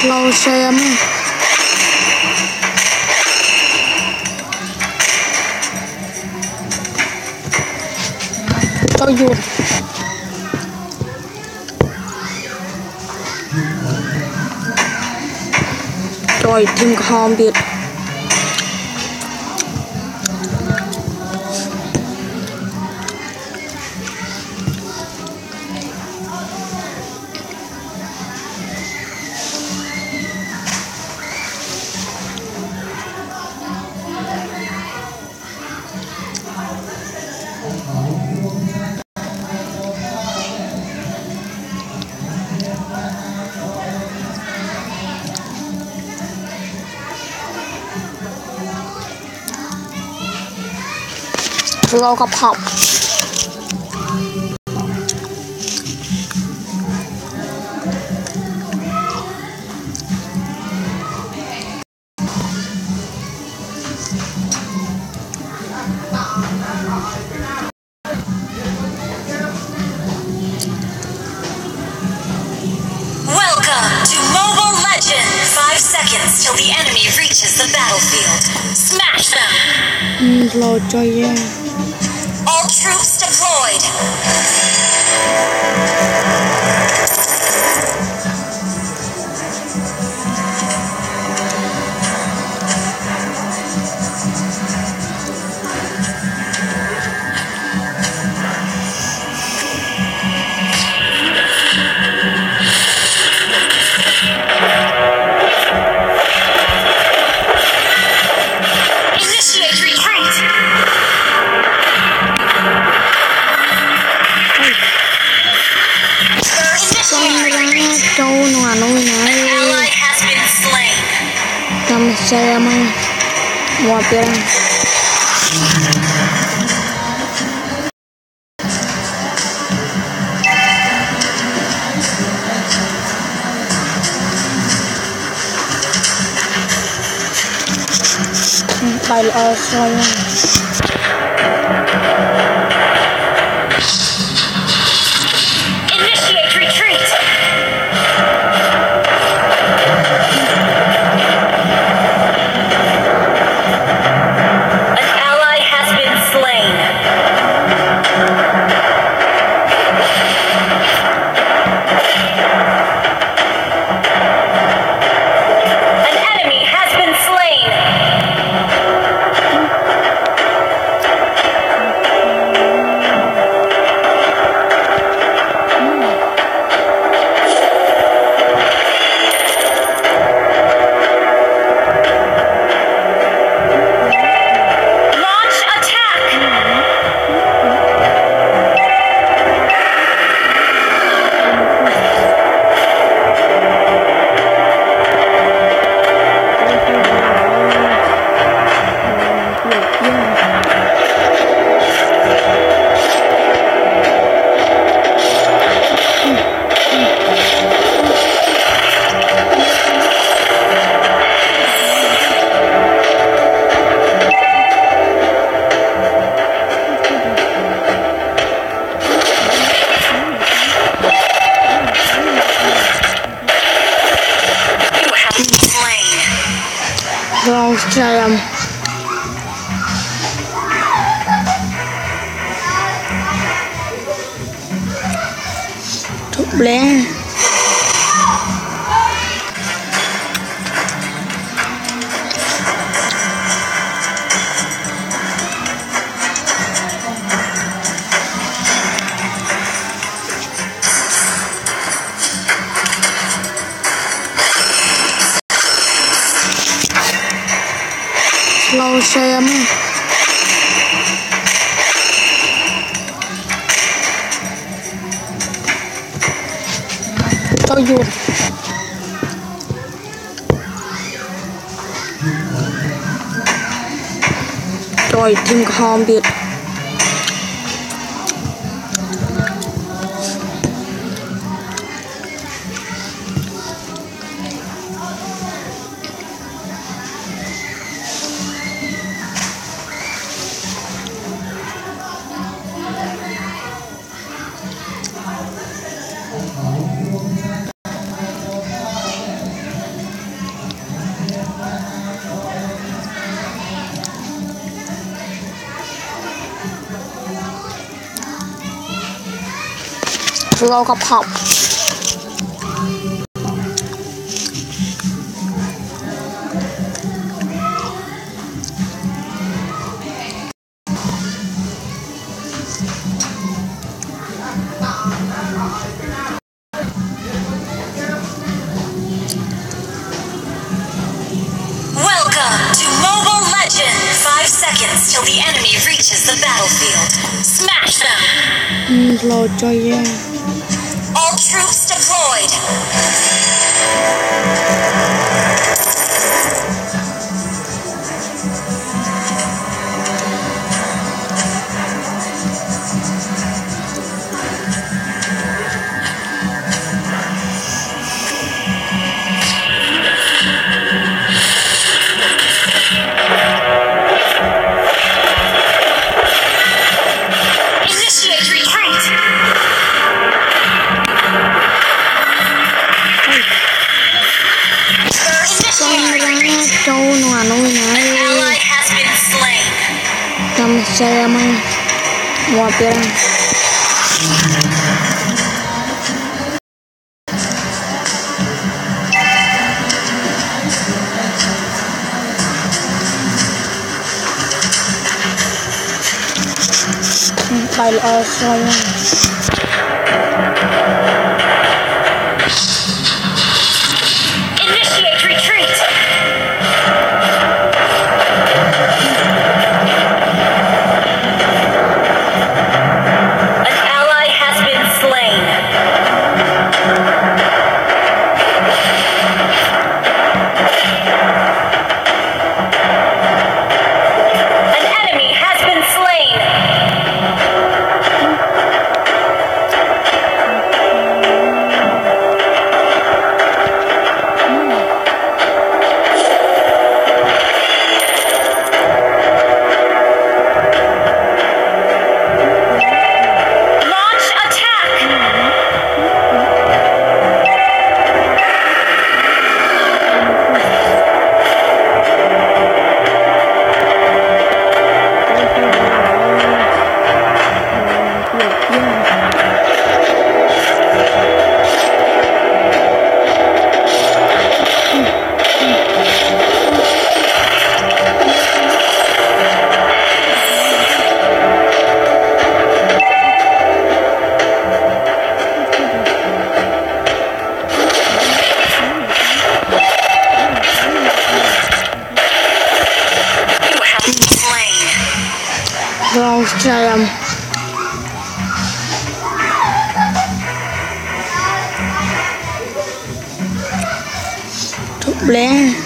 Slow xem cho dùn rồi thêm hòm biệtเรากับผับ Till the enemy reaches the battlefield. Smash them! All troops deployed. Saya mah mau pirang bail soalnya saya thuốc lé slow xem cho dùn rồi thêm hòm biệt เราก็พับ Welcome to Mobile Legends! 5 seconds till the enemy reaches the battlefield. Smash them! เราจะแย่ All troops deployed! โจ้หนูหนูนะ Ally has been slain. ทำใจมั้งมัวเปลี่ยนไปเอาคอย Initiate retreat. An ally has been slain. An enemy has been slain. Launch attack. เราจะทุบแล้ว